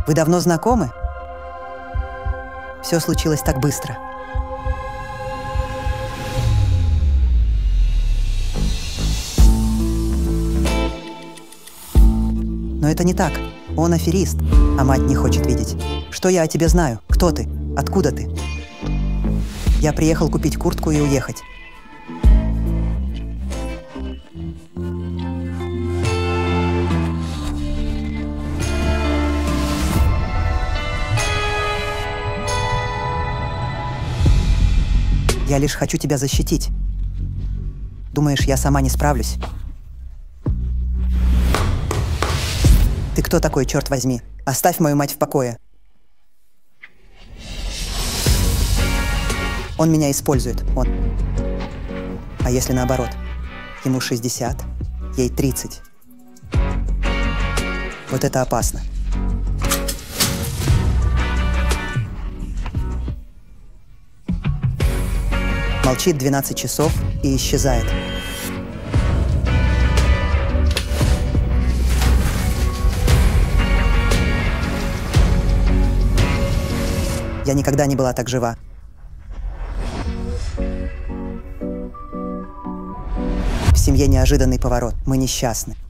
Вы давно знакомы? Все случилось так быстро. Но это не так. Он аферист, а мать не хочет видеть. Что я о тебе знаю? Кто ты? Откуда ты? Я приехал купить куртку и уехать. Я лишь хочу тебя защитить. Думаешь, я сама не справлюсь? Ты кто такой, черт возьми? Оставь мою мать в покое. Он меня использует, он. А если наоборот? Ему 60, ей 30. Вот это опасно. Молчит 12 часов и исчезает. Я никогда не была так жива. В семье неожиданный поворот. Мы несчастны.